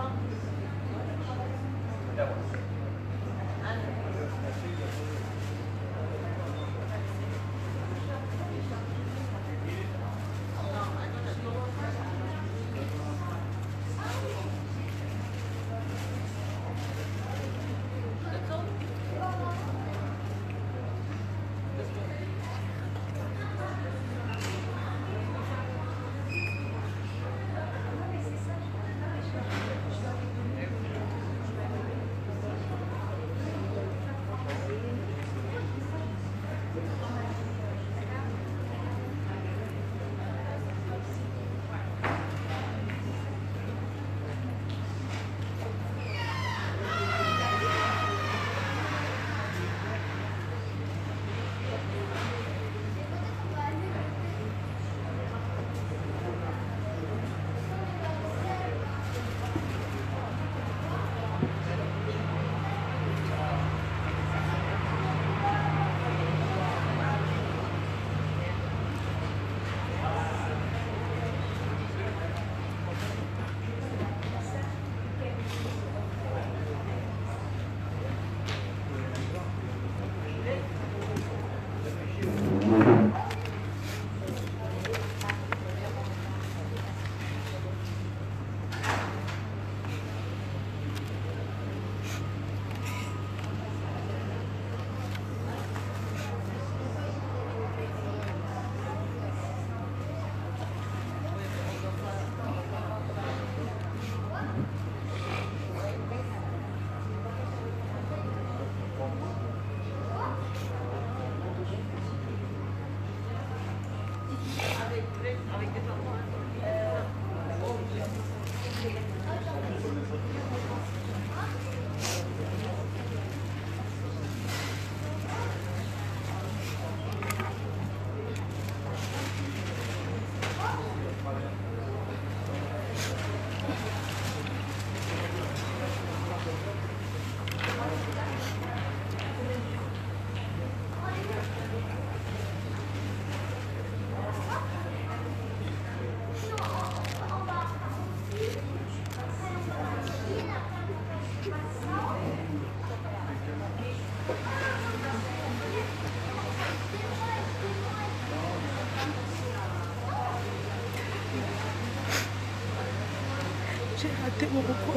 J'ai raté mon vol.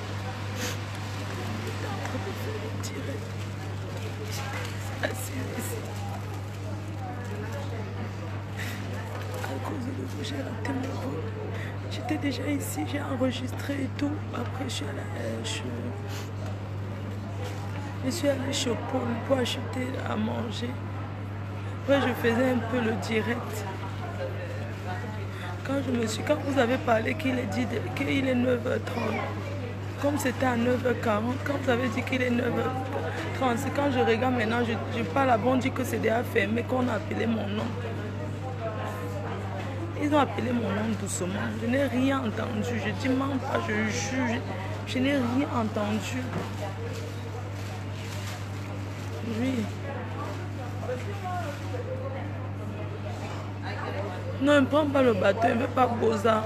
J'étais en train de faire le direct. J'étais assise ici. À cause de vous, j'ai raté mon vol. J'étais déjà ici, j'ai enregistré et tout. Après, je suis allée chez Paul pour acheter à manger. Après, je faisais un peu le direct. Quand vous avez parlé qu'il est 9h30, comme c'était à 9h40, quand vous avez dit qu'il est 9h30, c'est quand je regarde maintenant, je parle à bon, on dit que c'est déjà fermé, qu'on a appelé mon nom. Ils ont appelé mon nom doucement. Je n'ai rien entendu. Je dis même pas, je jure. Je n'ai rien entendu. Oui. Non, il ne prend pas le bateau, il ne veut pas Boza.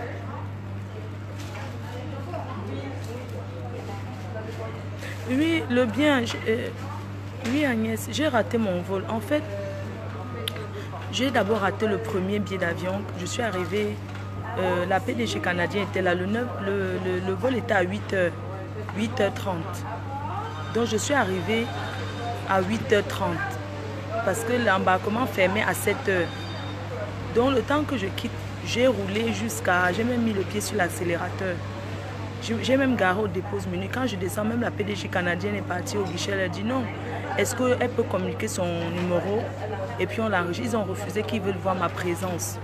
Oui, le bien. Oui, Agnès, j'ai raté mon vol. En fait, j'ai d'abord raté le premier billet d'avion. Je suis arrivée, la PDG canadienne était là. Le vol était à 8h30. Donc, je suis arrivée à 8h30 parce que l'embarquement fermait à 7h. Donc, le temps que je quitte, j'ai roulé jusqu'à... J'ai même mis le pied sur l'accélérateur. J'ai même garé au dépose minute. Quand je descends, même la PDG canadienne est partie au guichet. Elle a dit non. Est-ce qu'elle peut communiquer son numéro? Et puis on l'enregistre. Ils ont refusé qu'ils veulent voir ma présence.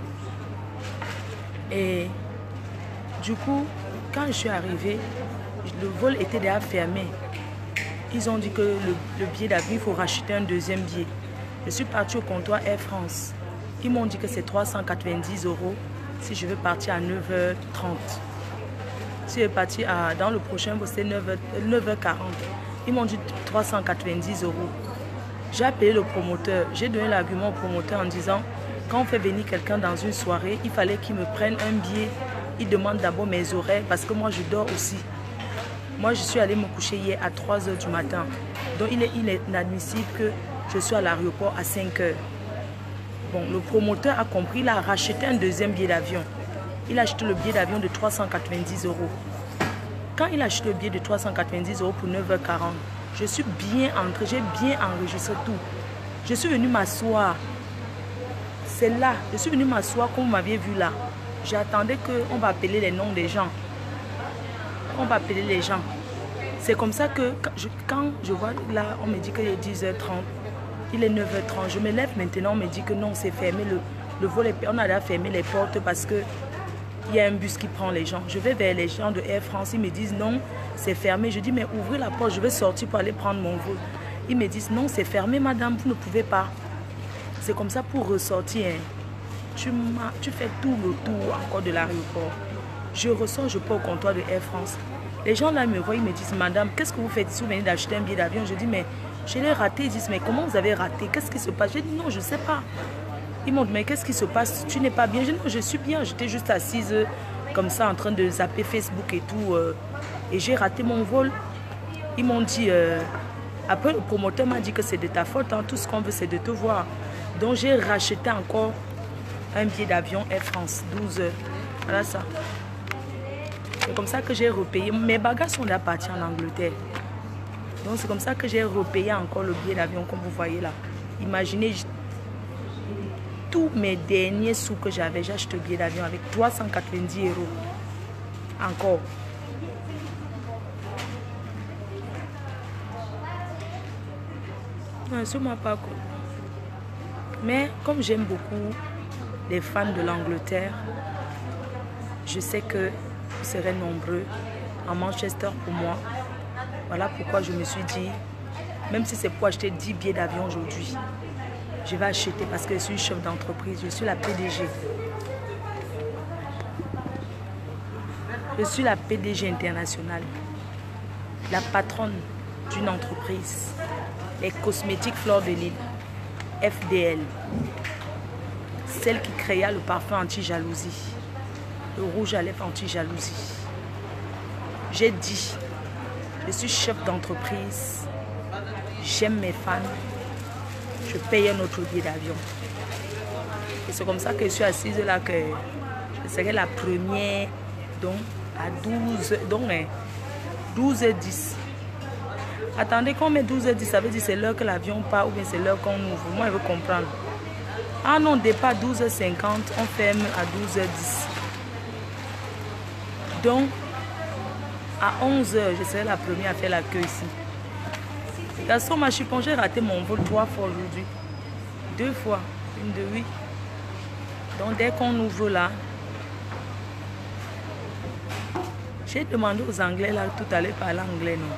Et du coup, quand je suis arrivée, le vol était déjà fermé. Ils ont dit que le billet d'avion, il faut racheter un deuxième billet. Je suis partie au comptoir Air France. Ils m'ont dit que c'est 390 € si je veux partir à 9h30. Si je veux partir dans le prochain vol, c'est 9h40. Ils m'ont dit 390 €. J'ai appelé le promoteur. J'ai donné l'argument au promoteur en disant, quand on fait venir quelqu'un dans une soirée, il fallait qu'il me prenne un billet. Il demande d'abord mes horaires parce que moi je dors aussi. Moi, je suis allée me coucher hier à 3 h du matin. Donc, il est inadmissible que je sois à l'aéroport à 5 h. Bon, le promoteur a compris, il a racheté un deuxième billet d'avion. Il a acheté le billet d'avion de 390 €. Quand il a acheté le billet de 390 € pour 9h40, je suis bien entrée, j'ai bien enregistré tout. Je suis venue m'asseoir. C'est là, je suis venue m'asseoir comme vous m'aviez vu là. J'attendais qu'on va appeler les noms des gens. On va appeler les gens. C'est comme ça que quand je vois là, on me dit qu'il est 10h30. Il est 9h30. Je me lève maintenant, on me dit que non, c'est fermé. Le vol est, on a déjà fermé les portes parce que il y a un bus qui prend les gens. Je vais vers les gens de Air France. Ils me disent non, c'est fermé. Je dis mais ouvrez la porte, je vais sortir pour aller prendre mon vol. Ils me disent non, c'est fermé madame, vous ne pouvez pas. C'est comme ça pour ressortir. Tu fais tout le tour encore de l'aéroport. Je ressors, je pars au comptoir de Air France. Les gens là me voient, ils me disent madame, qu'est-ce que vous faites si vous venez d'acheter un billet d'avion? Je dis mais je l'ai raté. Ils disent mais comment vous avez raté? Qu'est-ce qui se passe? Je dis non, je ne sais pas. Ils m'ont dit mais qu'est-ce qui se passe? Tu n'es pas bien? Je dis non, je suis bien. J'étais juste assise comme ça en train de zapper Facebook et tout. Et j'ai raté mon vol. Ils m'ont dit, après le promoteur m'a dit que c'est de ta faute. Hein, tout ce qu'on veut c'est de te voir. Donc j'ai racheté encore un billet d'avion Air France, 12 h. Voilà ça. C'est comme ça que j'ai repayé. Mes bagages sont déjà partis en Angleterre. Donc c'est comme ça que j'ai repayé encore le billet d'avion comme vous voyez là. Imaginez tous mes derniers sous que j'avais. J'ai acheté le billet d'avion avec 390 €. Encore. Non, ce n'est pas cool. Mais comme j'aime beaucoup les fans de l'Angleterre, je sais que vous serez nombreux à Manchester pour moi. Voilà pourquoi je me suis dit, même si c'est pour acheter 10 billets d'avion aujourd'hui, je vais acheter parce que je suis chef d'entreprise, je suis la PDG. Je suis la PDG internationale, la patronne d'une entreprise, les cosmétiques Fleur de Lys, FDL, celle qui créa le parfum anti-jalousie, le rouge à lèvres anti-jalousie. J'ai dit, je suis chef d'entreprise, j'aime mes fans, je paye un autre billet d'avion. Et c'est comme ça que je suis assise là, que je serai la première, donc à 12h10. Attendez, qu'on met 12h10, ça veut dire c'est l'heure que l'avion part ou bien c'est l'heure qu'on ouvre. Moi, je veux comprendre. Ah non, départ 12h50, on ferme à 12h10. Donc, à 11h, je serai la première à faire la queue ici. Gaston m'a chipon, j'ai raté mon vol 3 fois aujourd'hui. 2 fois, une de 8. Donc, dès qu'on ouvre là, j'ai demandé aux Anglais là, tout à l'heure, parler anglais, non?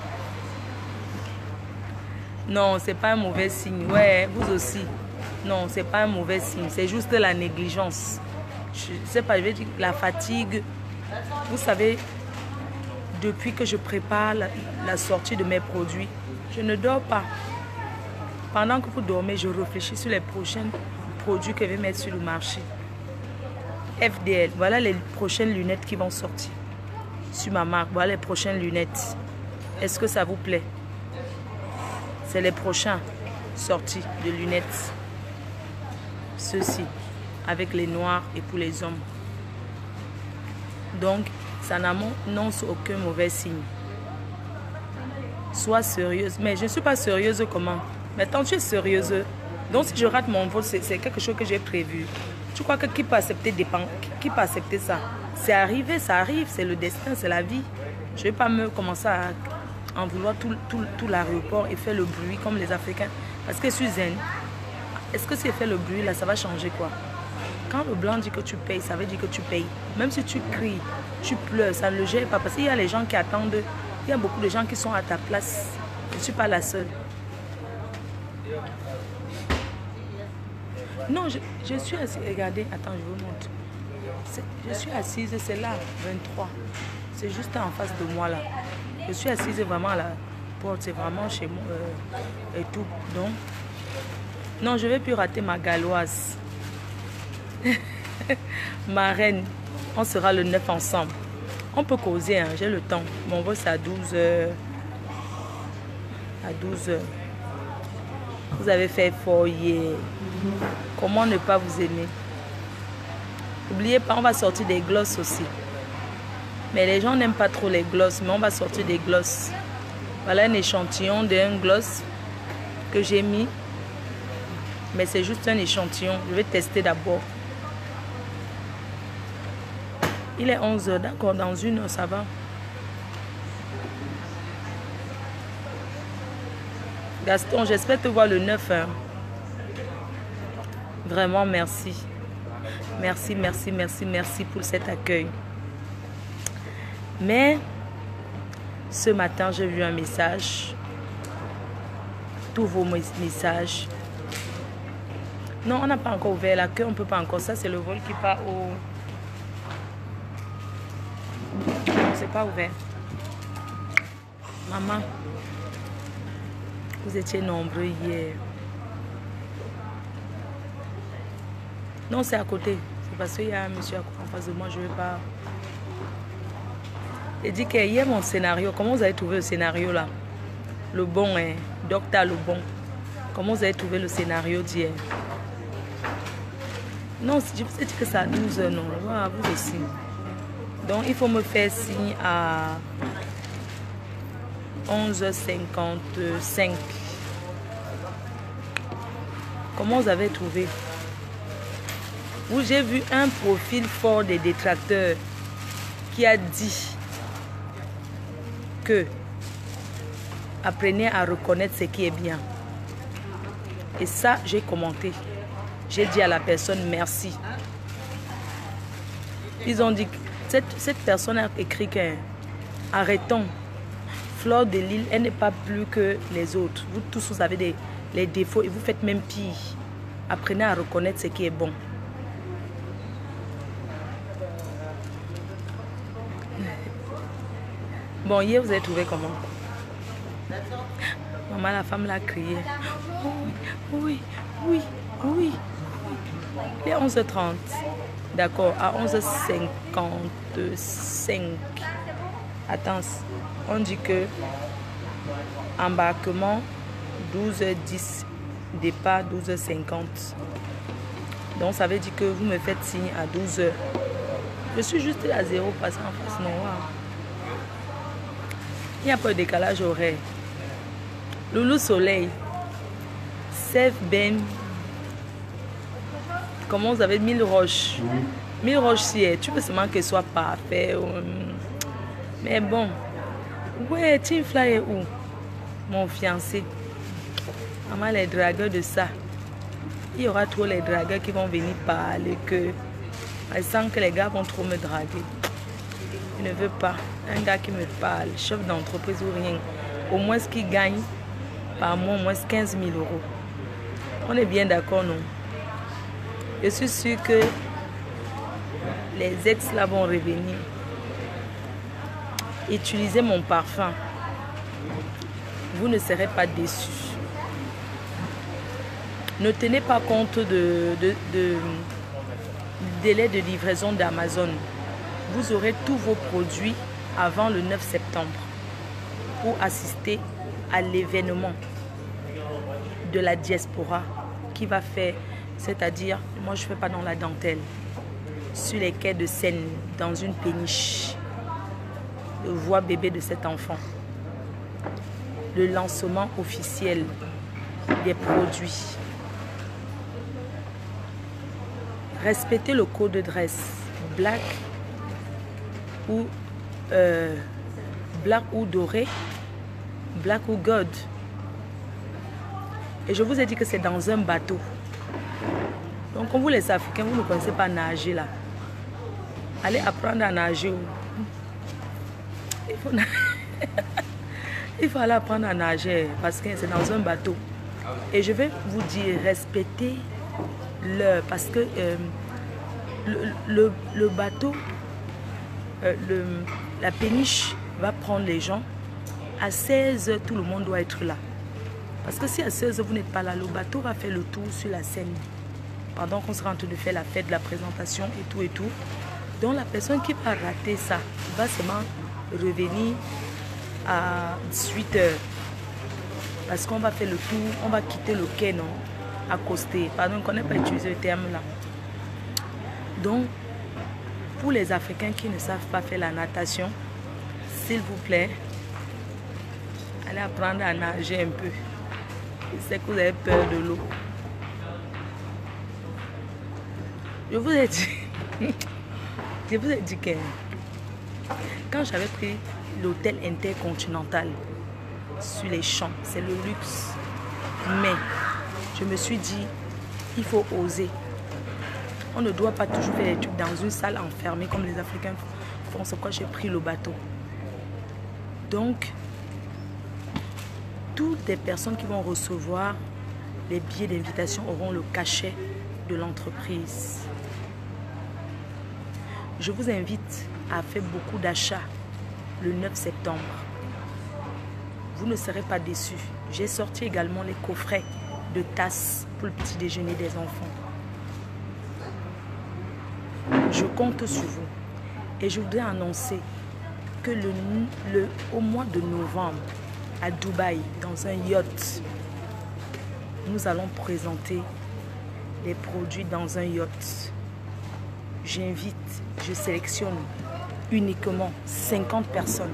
Non, c'est pas un mauvais signe. Ouais, vous aussi. Non, c'est pas un mauvais signe. C'est juste la négligence. Je sais pas, je vais dire la fatigue. Vous savez, depuis que je prépare la sortie de mes produits, je ne dors pas. Pendant que vous dormez, je réfléchis sur les prochains produits que je vais mettre sur le marché. FDL, voilà les prochaines lunettes qui vont sortir. Sur ma marque, voilà les prochaines lunettes. Est-ce que ça vous plaît? C'est les prochains sorties de lunettes. Ceux-ci, avec les noirs et pour les hommes. Donc, ça n'annonce aucun mauvais signe. Sois sérieuse. Mais je ne suis pas sérieuse comment? Mais tant que tu es sérieuse, donc si je rate mon vol, c'est quelque chose que j'ai prévu. Tu crois que qui peut accepter qui peut accepter ça? C'est arrivé, ça arrive, c'est le destin, c'est la vie. Je ne vais pas me commencer à en vouloir tout l'aéroport et faire le bruit comme les Africains. Parce que je suis zen. Est-ce que si je fais le bruit là, ça va changer quoi? Quand le blanc dit que tu payes, ça veut dire que tu payes. Même si tu cries, tu pleures, ça ne le gère pas. Parce qu'il y a les gens qui attendent. Il y a beaucoup de gens qui sont à ta place. Je ne suis pas la seule. Non, je suis assise. Regardez, attends, je vous montre. Je suis assise, c'est là, 23. C'est juste en face de moi là. Je suis assise vraiment à la porte, c'est vraiment chez moi et tout. Donc, non, je ne vais plus rater ma galloise. Ma reine, on sera le 9 ensemble. On peut causer, hein, j'ai le temps. Mon vol c'est à 12 heures. À 12 heures. Vous avez fait fort hier. Comment ne pas vous aimer? N'oubliez pas, on va sortir des glosses aussi. Mais les gens n'aiment pas trop les glosses, mais on va sortir des glosses. Voilà un échantillon d'un gloss que j'ai mis. Mais c'est juste un échantillon. Je vais tester d'abord. Il est 11 heures, d'accord, dans 1 heure, ça va. Gaston, j'espère te voir le 9. Hein. Vraiment, merci. Merci, merci, merci, merci pour cet accueil. Mais, ce matin, j'ai vu un message. Tous vos messages. Non, on n'a pas encore ouvert l'accueil, on ne peut pas encore. Ça, c'est le vol qui part au... C'est pas ouvert. Maman, vous étiez nombreux hier. Non, c'est à côté. C'est parce qu'il y a un monsieur en face de moi, je ne vais pas... Il dit qu'hier, mon scénario, comment vous avez trouvé le scénario là? Le bon, hein? Docteur le bon. Comment vous avez trouvé le scénario d'hier? Non, je vous ai dit que c'est à 12 heures, non. Voilà, vous aussi. Donc, il faut me faire signe à 11h55. Comment vous avez trouvé? Où j'ai vu un profil fort des détracteurs qui a dit que apprenez à reconnaître ce qui est bien. Et ça, j'ai commenté. J'ai dit à la personne merci. Ils ont dit que cette personne a écrit que arrêtons. Fleur de Lille, elle n'est pas plus que les autres. Vous tous, vous avez les défauts et vous faites même pire. Apprenez à reconnaître ce qui est bon. Bon, hier, vous avez trouvé comment? Maman, la femme l'a crié. Oui, oui, oui, oui. Il est 11h30. D'accord, à 11h55. Attends, on dit que embarquement 12h10, départ 12h50. Donc ça veut dire que vous me faites signe à 12h. Je suis juste à 0 passé en face noire. Il n'y a pas de décalage horaire. Loulou Soleil, Sèvres Ben. Comment vous avez 1000 roches? 1000 roches si tu veux seulement qu'elle soit parfaite. Mais bon. Ouais, Team Fly est où? Mon fiancé. Maman, les dragueurs de ça. Il y aura trop les dragueurs qui vont venir parler que. Je sens que les gars vont trop me draguer. Je ne veux pas. Un gars qui me parle, chef d'entreprise ou rien. Au moins ce qu'il gagne par mois, au moins 15 000 €. On est bien d'accord, non? Je suis sûre que les ex là vont revenir. Utilisez mon parfum. Vous ne serez pas déçus. Ne tenez pas compte du délai de livraison d'Amazon. Vous aurez tous vos produits avant le 9 septembre pour assister à l'événement de la diaspora qui va faire, c'est-à-dire, moi je ne fais pas dans la dentelle, sur les quais de Seine, dans une péniche, le voix bébé de cet enfant, le lancement officiel des produits. Respectez le code de dress black ou doré, black ou gold. Et je vous ai dit que c'est dans un bateau. Donc comme vous les Africains, vous ne connaissez pas nager là. Allez apprendre à nager. Il faut aller apprendre à nager parce que c'est dans un bateau. Et je vais vous dire, respectez l'heure parce que le bateau, la péniche va prendre les gens. À 16h, tout le monde doit être là. Parce que si à 16h, vous n'êtes pas là, le bateau va faire le tour sur la Seine. Pendant qu'on sera en train de faire la fête, la présentation et tout et tout. Donc la personne qui va rater ça va seulement revenir à 18 h. Parce qu'on va faire le tour, on va quitter le quai, non? Accoster. Pardon, on ne connaît pas utiliser le terme là. Donc, pour les Africains qui ne savent pas faire la natation, s'il vous plaît, allez apprendre à nager un peu. Je sais que vous avez peur de l'eau. Je vous ai dit, que quand j'avais pris l'hôtel intercontinental sur les champs, c'est le luxe. Mais je me suis dit, il faut oser. On ne doit pas toujours faire des trucs dans une salle enfermée comme les Africains font. C'est pourquoi j'ai pris le bateau. Donc, toutes les personnes qui vont recevoir les billets d'invitation auront le cachet de l'entreprise. Je vous invite à faire beaucoup d'achats le 9 septembre. Vous ne serez pas déçus. J'ai sorti également les coffrets de tasses pour le petit déjeuner des enfants. Je compte sur vous. Et je voudrais annoncer que au mois de novembre, à Dubaï, dans un yacht, nous allons présenter les produits dans un yacht. J'invite, je sélectionne uniquement 50 personnes.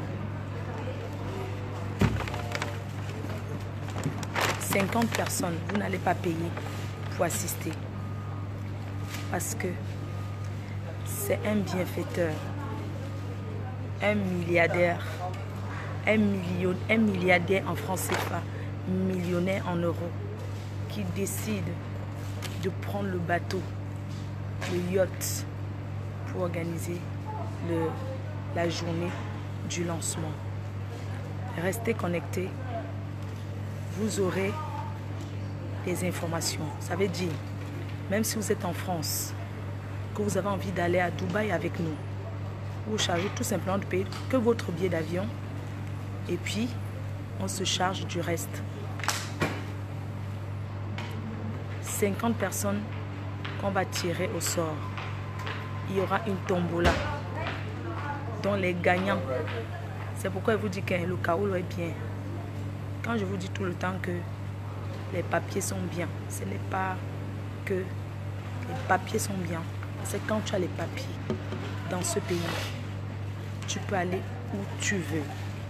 50 personnes, vous n'allez pas payer pour assister. Parce que c'est un bienfaiteur, un milliardaire, un milliardaire en francs CFA, millionnaire en euros, qui décide de prendre le bateau, le yacht, pour organiser la journée du lancement. Restez connectés, vous aurez des informations. Ça veut dire, même si vous êtes en France, que vous avez envie d'aller à Dubaï avec nous, vous chargez tout simplement de payer que votre billet d'avion et puis on se charge du reste. 50 personnes qu'on va tirer au sort. Il y aura une tombola dont les gagnants, c'est pourquoi je vous dis que le Kaolo est bien. Quand je vous dis tout le temps que les papiers sont bien, ce n'est pas que les papiers sont bien. C'est quand tu as les papiers dans ce pays, tu peux aller où tu veux.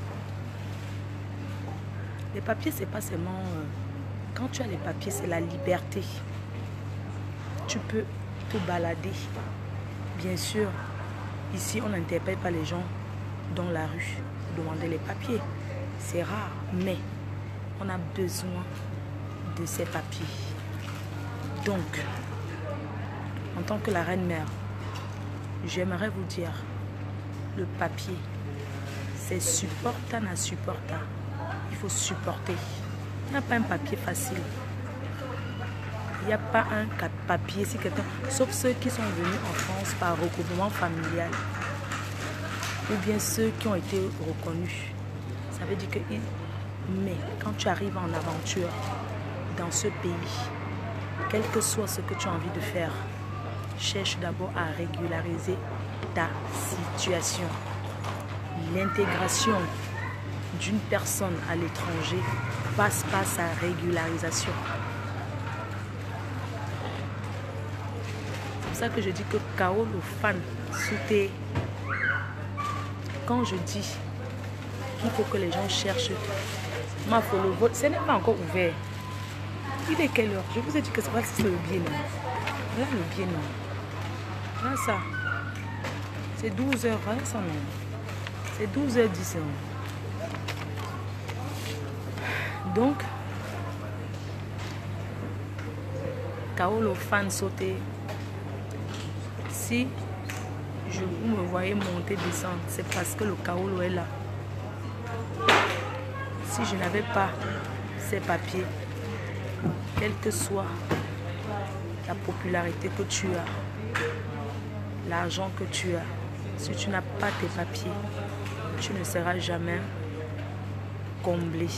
Les papiers, c'est pas seulement... quand tu as les papiers, c'est la liberté. Tu peux te balader. Bien sûr, ici, on n'interpelle pas les gens dans la rue. Demander les papiers. C'est rare, mais on a besoin de ces papiers. Donc, en tant que la reine-mère, j'aimerais vous dire, le papier, c'est supportant à supportant. Il faut supporter. Il n'y a pas un papier facile. Il n'y a pas un papier, si quelqu'un, sauf ceux qui sont venus en France par regroupement familial, ou bien ceux qui ont été reconnus. Ça veut dire que... Mais quand tu arrives en aventure dans ce pays, quel que soit ce que tu as envie de faire, cherche d'abord à régulariser ta situation. L'intégration d'une personne à l'étranger passe par sa régularisation. C'est pour ça que je dis que Kaolo fan sauter. Quand je dis qu'il faut que les gens cherchent ma follow vote, ce n'est pas encore ouvert. Il est quelle heure? Je vous ai dit que c'est pas si c'est le bien non. Là le bien non. Là ça. C'est 12 h, voilà ça non. C'est 12h10. Donc, Kaolo fan sauter. Si vous me voyez monter, descendre, c'est parce que le Kaolo est là. Si je n'avais pas ces papiers, quelle que soit la popularité que tu as, l'argent que tu as, si tu n'as pas tes papiers, tu ne seras jamais comblé.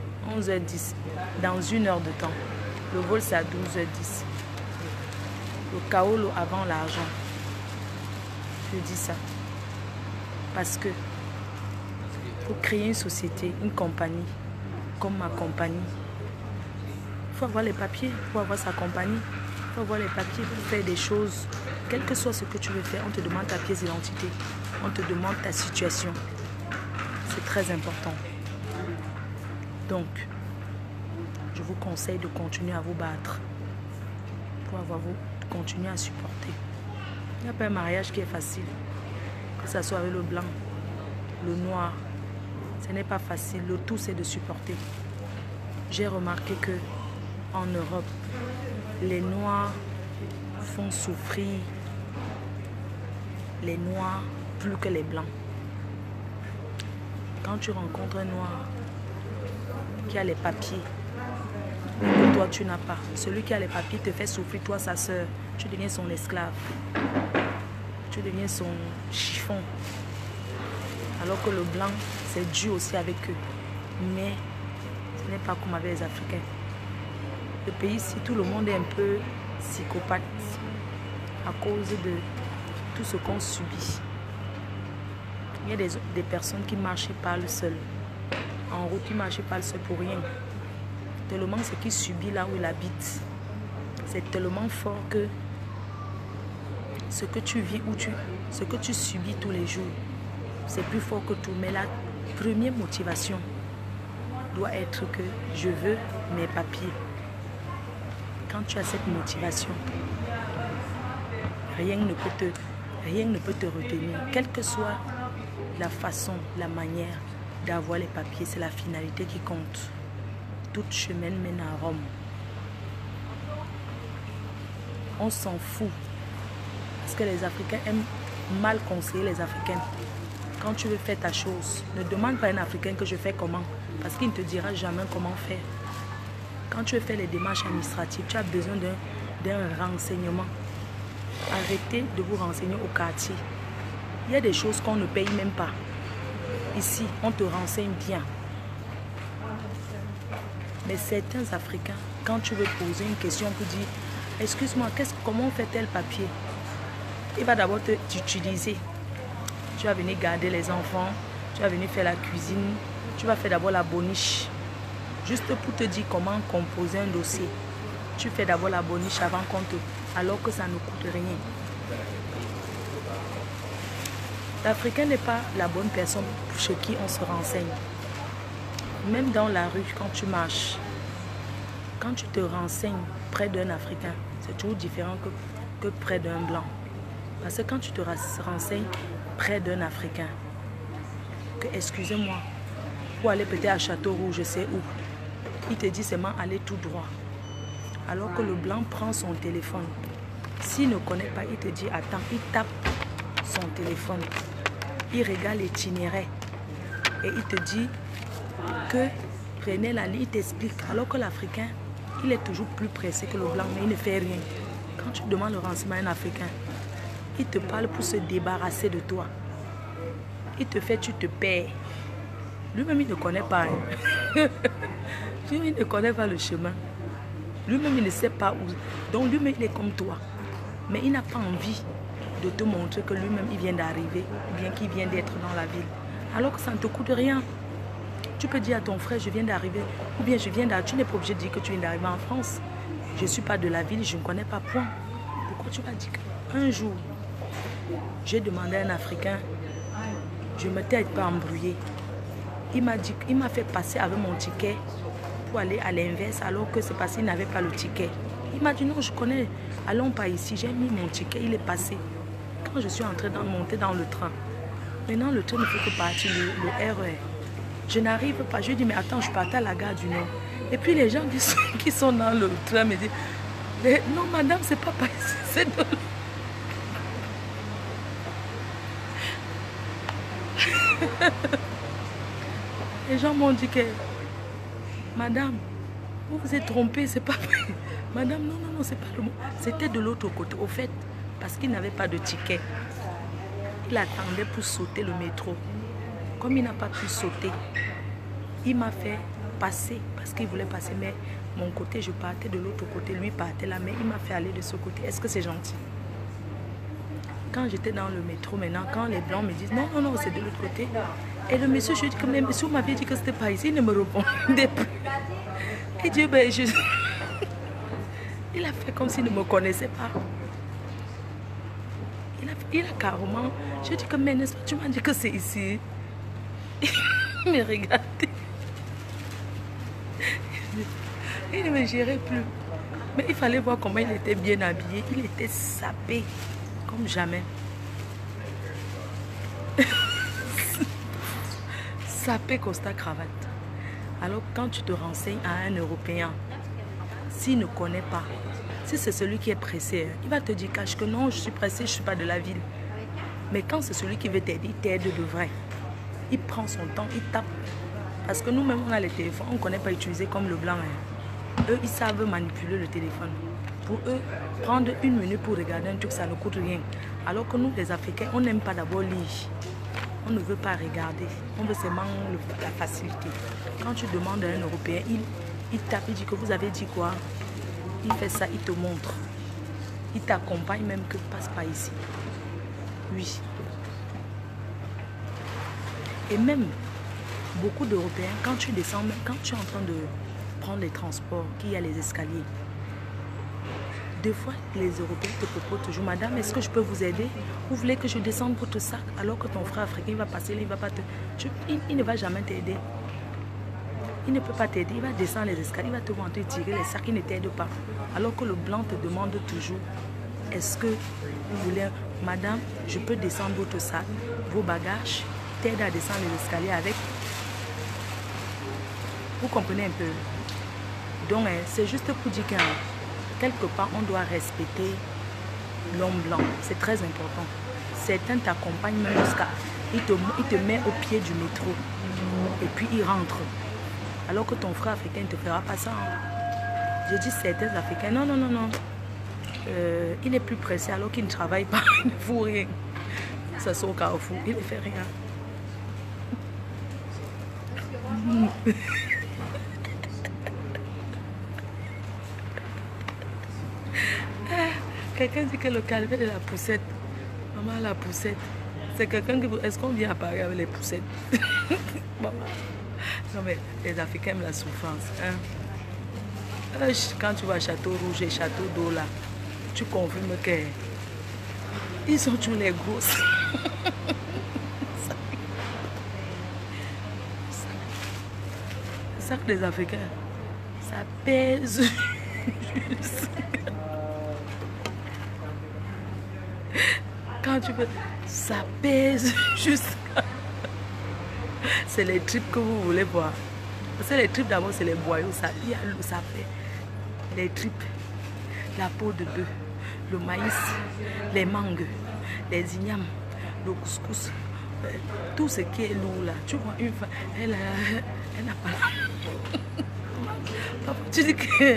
11h10, dans 1 heure de temps. Le vol c'est à 12h10. Le chaos avant l'argent. Je dis ça. Parce que pour créer une société, une compagnie, comme ma compagnie, il faut avoir les papiers, il faut avoir sa compagnie, il faut avoir les papiers pour faire des choses. Quel que soit ce que tu veux faire, on te demande ta pièce d'identité, on te demande ta situation. C'est très important. Donc, je vous conseille de continuer à vous battre pour continuer à supporter. Il n'y a pas un mariage qui est facile, que ce soit avec le blanc, le noir. Ce n'est pas facile. Le tout, c'est de supporter. J'ai remarqué que en Europe, les noirs font souffrir les noirs plus que les blancs. Quand tu rencontres un noir qui a les papiers que toi tu n'as pas, celui qui a les papiers te fait souffrir, toi sa soeur, tu deviens son esclave, tu deviens son chiffon. Alors que le blanc, c'est dur aussi avec eux, mais ce n'est pas comme avec les Africains. Le pays ici, tout le monde est un peu psychopathe à cause de tout ce qu'on subit. Il y a des personnes qui marchent et parlent seules. En route, ils marchent et parlent seules pour rien. Tellement ce qu'ils subissent là où ils habitent, c'est tellement fort que ce que tu vis ce que tu subis tous les jours, c'est plus fort que tout. Mais la première motivation doit être que je veux mes papiers. Quand tu as cette motivation, rien ne peut te retenir. Quelle que soit la façon, la manière d'avoir les papiers, c'est la finalité qui compte. Tout chemin mène à Rome. On s'en fout. Parce que les Africains aiment mal conseiller les Africains. Quand tu veux faire ta chose, ne demande pas à un Africain que je fais comment. Parce qu'il ne te dira jamais comment faire. Quand tu veux faire les démarches administratives, tu as besoin d'un renseignement. Arrêtez de vous renseigner au quartier. Il y a des choses qu'on ne paye même pas. Ici, on te renseigne bien. Mais certains Africains, quand tu veux poser une question pour dire « Excuse-moi, comment on fait tel papier ?» Il va d'abord t'utiliser. Tu vas venir garder les enfants, tu vas venir faire la cuisine, tu vas faire d'abord la boniche. Juste pour te dire comment composer un dossier. Tu fais d'abord la boniche avant qu'on te... alors que ça ne coûte rien. L'Africain n'est pas la bonne personne chez qui on se renseigne. Même dans la rue, quand tu marches, quand tu te renseignes près d'un Africain, c'est toujours différent que près d'un blanc. Parce que quand tu te renseignes près d'un Africain, que excusez-moi, pour aller peut-être à Châteauroux, je sais où, il te dit seulement aller tout droit. Alors que le blanc prend son téléphone. S'il ne connaît pas, il te dit attends, il tape son téléphone. Il regarde l'itinéraire et il te dit que prenez la ligne, il t'explique. Alors que l'Africain, il est toujours plus pressé que le blanc, mais il ne fait rien. Quand tu demandes le renseignement à un Africain, il te parle pour se débarrasser de toi. Il te fait, tu te perds. Lui-même, il ne connaît pas. Lui-même, il ne connaît pas le chemin. Lui-même, il ne sait pas où. Donc, lui-même, il est comme toi. Mais il n'a pas envie de te montrer que lui-même, il vient d'arriver, ou bien qu'il vient d'être dans la ville. Alors que ça ne te coûte rien. Tu peux dire à ton frère, je viens d'arriver, ou bien je viens d'arriver. Tu n'es pas obligé de dire que tu viens d'arriver en France. Je ne suis pas de la ville, je ne connais pas point. Pourquoi tu vas dire qu'un jour, j'ai demandé à un Africain, je ne m'étais pas embrouillé. Il m'a fait passer avec mon ticket pour aller à l'inverse, alors que c'est parce qu'il n'avait pas le ticket. Il m'a dit non, je connais, allons pas ici. J'ai mis mon ticket, il est passé. Quand je suis en train de monter dans le train, maintenant le train ne peut que partir, le RER. Je n'arrive pas. Je dis mais attends, je partais à la gare du Nord. Et puis les gens qui sont dans le train me disent non madame, c'est pas par ici, c'est de l'autre. Les gens m'ont dit que madame, vous vous êtes trompée, c'est pas vrai. Madame, non, c'est pas le mot. C'était de l'autre côté. Au fait, parce qu'il n'avait pas de ticket, il attendait pour sauter le métro. Comme il n'a pas pu sauter, il m'a fait passer parce qu'il voulait passer. Mais mon côté, je partais de l'autre côté, lui partait là, mais il m'a fait aller de ce côté. Est-ce que c'est gentil? Quand j'étais dans le métro maintenant, quand les blancs me disent non, non, non, c'est de l'autre côté. Et le monsieur, je dis que même monsieur m'avait dit que c'était pas ici, il ne me répondait plus. Et Dieu, ben, il a fait comme s'il ne me connaissait pas. Il a carrément, je dis que mais n'est-ce pas, tu m'as dit que c'est ici. Il me regardait. Il ne me gérait plus. Mais il fallait voir comment il était bien habillé. Il était sapé comme jamais. Sapé, costard, cravate. Alors quand tu te renseignes à un Européen, s'il ne connaît pas, si c'est celui qui est pressé, il va te dire cache que non, je suis pressé, je ne suis pas de la ville. Mais quand c'est celui qui veut t'aider, il t'aide de vrai. Il prend son temps, il tape. Parce que nous-mêmes, on a les téléphones, on ne connaît pas utiliser comme le blanc. Eux, ils savent manipuler le téléphone. Pour eux, prendre 1 minute pour regarder un truc, ça ne coûte rien. Alors que nous, les Africains, on n'aime pas d'abord lire. On ne veut pas regarder. On veut seulement la facilité. Quand tu demandes à un Européen, il tape, il dit que vous avez dit quoi? Il fait ça, il te montre. Il t'accompagne même que passe pas ici. Oui. Et même, beaucoup d'Européens, quand tu descends, quand tu es en train de prendre les transports, qu'il y a les escaliers, des fois, les Européens te proposent toujours, madame, est-ce que je peux vous aider? Vous voulez que je descende votre sac alors que ton frère africain va passer là, il va pas te... il ne va jamais t'aider. Il ne peut pas t'aider, il va descendre les escaliers, il va te montrer tirer les sacs, il ne t'aide pas. Alors que le blanc te demande toujours, est-ce que vous voulez, madame, je peux descendre votre sac, vos bagages, t'aide à descendre les escaliers avec. Vous comprenez un peu? Donc, c'est juste pour dire que quelque part, on doit respecter l'homme blanc. C'est très important. Certains t'accompagnent même jusqu'à... Il te met au pied du métro. Et puis, il rentre. Alors que ton frère africain ne te fera pas ça. Je dis certains Africains, non, non, non, non. Il est plus pressé alors qu'il ne travaille pas. Il ne fout rien. Ça sort au carrefour. Il ne fait rien. Quelqu'un dit que le calvaire de la poussette, maman la poussette, c'est quelqu'un qui... Est-ce qu'on vient à Paris avec les poussettes? Maman. Non mais les Africains aiment la souffrance. Hein? Quand tu vas à Château Rouge et Château d'eau là, tu confirmes qu'ils sont tous les grosses. C'est ça que les Africains, ça pèse juste. Quand tu veux, ça pèse jusqu'à... C'est les tripes que vous voulez voir. Parce que les tripes d'abord c'est les boyaux, ça fait les tripes, la peau de bœuf, le maïs, les mangues, les ignames, le couscous, tout ce qui est lourd là. Tu vois une femme, elle n'a pas... Papa, tu dis que...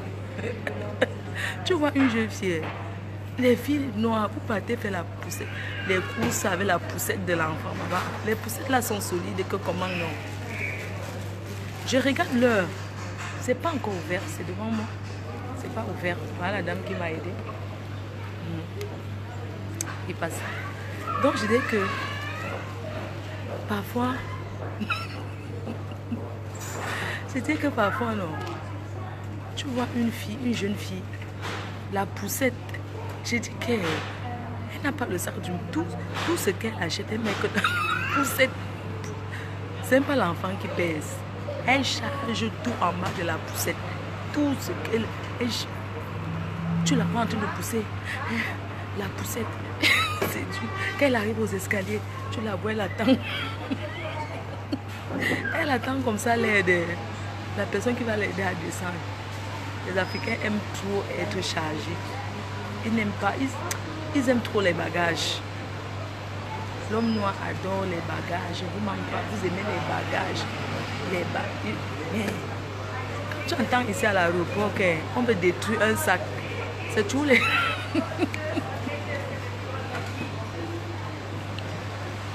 Tu vois une jeune fille, les filles noires, vous partez faire la poussette, les courses avec la poussette de l'enfant. Les poussettes là sont solides que comment non. Je regarde l'heure, c'est pas encore ouvert, c'est devant moi, c'est pas ouvert. Voilà la dame qui m'a aidé. Il passe. Donc je dis que parfois, c'était que parfois non. Tu vois une fille, une jeune fille, la poussette. J'ai dit qu'elle n'a pas le sac du tout ce qu'elle achète, mais que pour cette... C'est pas l'enfant qui pèse. Elle charge tout en bas de la poussette. Tout ce qu'elle... Tu la vois en train de pousser. La poussette. C'est tout. Quand elle arrive aux escaliers, tu la vois, elle attend. Elle attend comme ça l'aide. La personne qui va l'aider à descendre. Les Africains aiment trop être chargés. Ils n'aiment pas, ils aiment trop les bagages. L'homme noir adore les bagages. Vous manquez pas, vous aimez les bagages. Les bagages. Tu entends ici à l'aéroport qu'on veut détruire un sac. C'est tous les...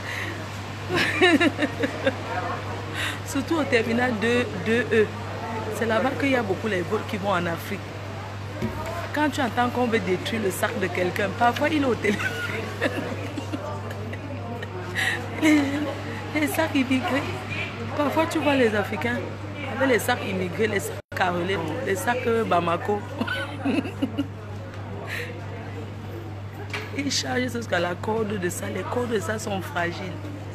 Surtout au terminal 2E. C'est là-bas qu'il y a beaucoup les vols qui vont en Afrique. Quand tu entends qu'on veut détruire le sac de quelqu'un, parfois il est au téléphone. Les sacs immigrés. Parfois tu vois les Africains avec les sacs immigrés, les sacs carrelés, les sacs Bamako. Ils chargent jusqu'à la corde de ça. Les cordes de ça sont fragiles.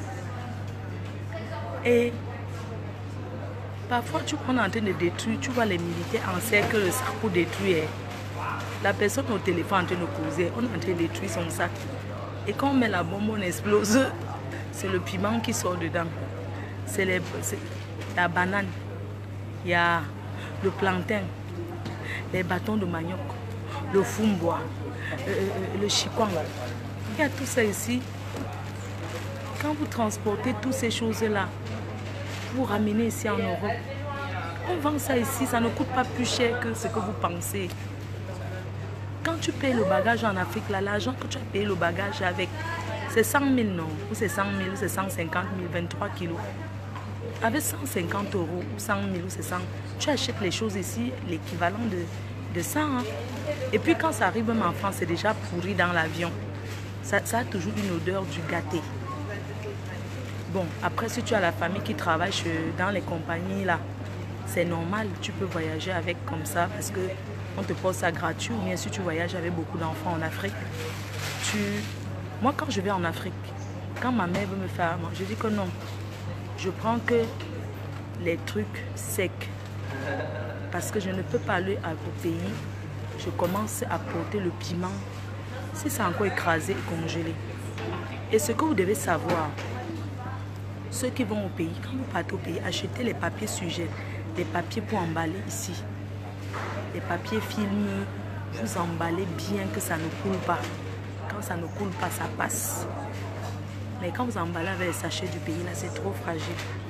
Et parfois, on est en train de détruire, tu vois les militaires encerclent le sac pour détruire. La personne au téléphone en train de causer, on est en train de détruire son sac. Et quand on met la bombe, on explose. C'est le piment qui sort dedans. C'est la banane. Il y a le plantain, les bâtons de manioc, le fumbois, le chikwang. Il y a tout ça ici. Quand vous transportez toutes ces choses-là, vous ramenez ici en Europe, on vend ça ici, ça ne coûte pas plus cher que ce que vous pensez. Quand tu payes le bagage en Afrique, l'argent que tu as payé le bagage avec, c'est 100 000, non? Ou c'est 100 000, ou c'est 150 000, 23 kilos. Avec 150 euros, ou 100 000, ou c'est 100, tu achètes les choses ici, l'équivalent de 100. Hein? Et puis quand ça arrive même en France, c'est déjà pourri dans l'avion. Ça a toujours une odeur du gâté. Bon, après, si tu as la famille qui travaille dans les compagnies, là, c'est normal, tu peux voyager avec comme ça parce qu'on te pose ça gratuit. Ou bien si tu voyages avec beaucoup d'enfants en Afrique, moi, quand je vais en Afrique, quand ma mère veut me faire manger, je dis que non, je prends que les trucs secs parce que je ne peux pas aller au pays. Je commence à porter le piment si c'est encore écrasé et congelé. Et ce que vous devez savoir, ceux qui vont au pays, quand vous partez au pays, achetez les papiers sujets, les papiers pour emballer ici. Les papiers film, vous emballez bien que ça ne coule pas. Quand ça ne coule pas, ça passe. Mais quand vous emballez avec les sachets du pays, là, c'est trop fragile.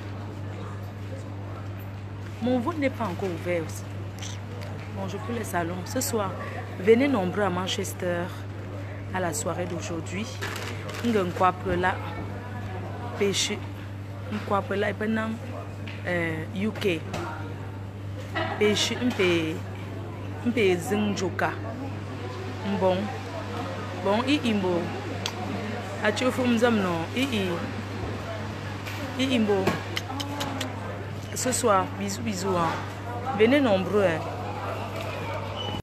Mon vol n'est pas encore ouvert aussi. Bon, je peux les salons. Ce soir, venez nombreux à Manchester à la soirée d'aujourd'hui. On quoi là, pêcher. On quoi là, pendant UK. Pêcher, un peu zinjoka. Bon, imbo. A tu fais non, imbo. Ce soir, bisous. Hein. Venez nombreux. Hein.